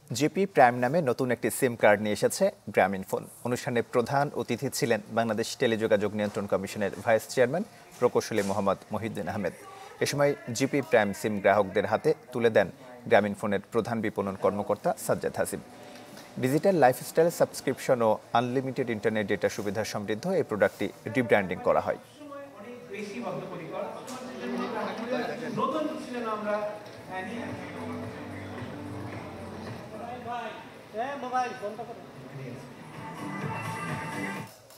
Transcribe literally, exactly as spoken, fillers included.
GP prime নামে নতুন একটি সিম কার্ড নিয়ে এসেছে গ্রামীণফোন। অনুষ্ঠানে প্রধান অতিথি ছিলেন বাংলাদেশ টেলিযোগাযোগ নিয়ন্ত্রণ কমিশনের ভাইস চেয়ারম্যান প্রকৌশলী মোহাম্মদ মহিউদ্দিন আহমেদ। এ সময় জিপি প্রাইম সিম গ্রাহকদের হাতে তুলে দেন গ্রামীণফোনের প্রধান বিপণন কর্মকর্তা Sajjad Hasib. Digital lifestyle subscription ও আনলিমিটেড ইন্টারনেট ডেটা সুবিধা সমৃদ্ধ এই প্রোডাক্টটি রিব্র্যান্ডিং করা হয়। মোবাইল ফোনটা